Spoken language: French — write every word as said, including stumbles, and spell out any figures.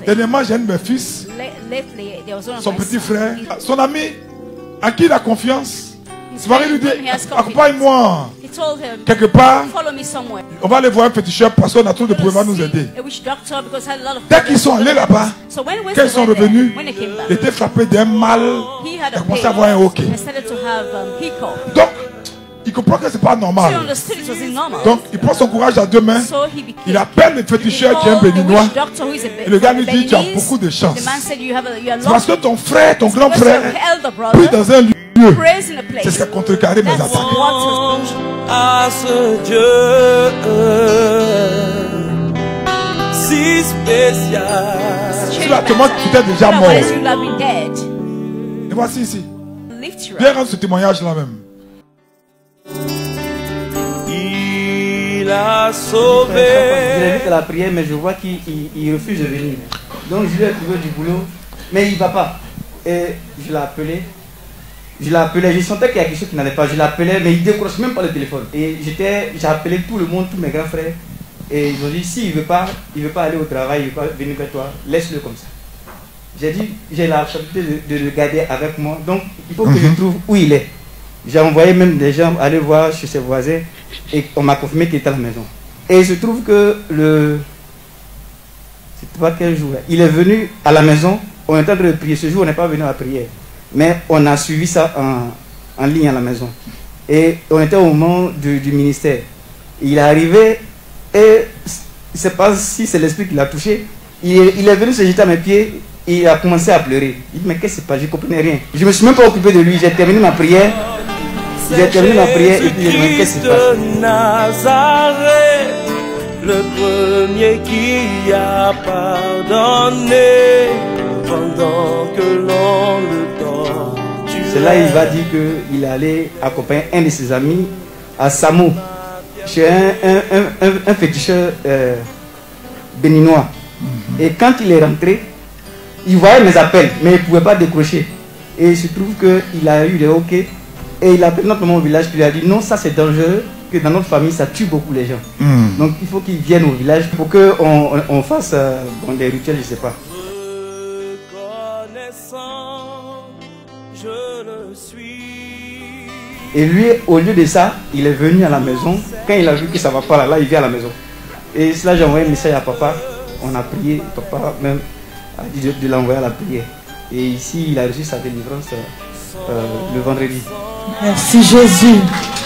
Dernièrement, j'ai un de mes fils, son petit frère, son ami, à qui il a confiance. Son mari lui dit, accompagne-moi quelque part. On va aller voir un féticheur parce qu'on a trop de problèmes à nous aider. Dès qu'ils sont allés là-bas, quand ils sont revenus, il était frappé d'un mal. Il a commencé à avoir un hoquet. Donc, il comprend que ce n'est pas normal. Donc, il prend son courage à deux mains. Il appelle le féticheur qui est un béninois. Et le gars lui dit, tu as beaucoup de chance. C'est parce que ton frère, ton grand frère, prie dans un lieu. C'est ce qui a contrecarré mes attaques. À ce Dieu si spécial. Si là, tu étais déjà mort. Et voici ici. Viens rendre ce témoignage là même. Il a sauvé. Je l'invite à la prière, mais je vois qu'il il, il refuse de venir. Donc je lui ai trouvé du boulot, mais il ne va pas. Et je l'ai appelé. Je l'appelais, je sentais qu'il y a quelque chose qui n'allait pas. Je l'appelais, mais il ne décroche même pas le téléphone. Et j'ai appelé tout le monde, tous mes grands frères. Et ils ont dit, s'il ne veut pas, il veut pas aller au travail, il ne veut pas venir vers toi, laisse-le comme ça. J'ai dit, j'ai la responsabilité de, de le garder avec moi. Donc, il faut que mm-hmm. je trouve où il est. J'ai envoyé même des gens aller voir chez ses voisins. Et on m'a confirmé qu'il était à la maison. Et il se trouve que le... C'était pas quel jour. Il est venu à la maison, on est en train de prier. Ce jour, on n'est pas venu à la prière. Mais on a suivi ça en, en ligne à la maison. Et on était au moment du, du ministère. Il est arrivé et je ne sais pas si c'est l'esprit qui l'a touché. Il est, il est venu se jeter à mes pieds et il a commencé à pleurer. Il dit, mais qu'est-ce qui se passe? Je ne comprenais rien. Je ne me suis même pas occupé de lui. J'ai terminé ma prière. J'ai terminé ma prière et puis j'ai dit, mais qu'est-ce qui se passe? Nazareth, le premier qui a pardonné pendant que l'on le c'est là il va dire qu'il allait accompagner un de ses amis à Samo, chez un, un, un, un, un féticheur euh, béninois. Mm-hmm. Et quand il est rentré, il voyait mes appels, mais il ne pouvait pas décrocher. Et il se trouve qu'il a eu des hoquets. Et il a appelé notre maman au village qui lui a dit non, ça c'est dangereux, que dans notre famille ça tue beaucoup les gens. Mm. Donc il faut qu'ils viennent au village pour qu'on on, on fasse euh, bon, des rituels, je ne sais pas. Je le suis. Et lui, au lieu de ça, il est venu à la maison. Quand il a vu que ça ne va pas là, là, il vient à la maison. Et cela, j'ai envoyé un message à papa. On a prié. Papa même a dit de, de l'envoyer à la prière. Et ici, il a reçu sa délivrance euh, le vendredi. Merci Jésus.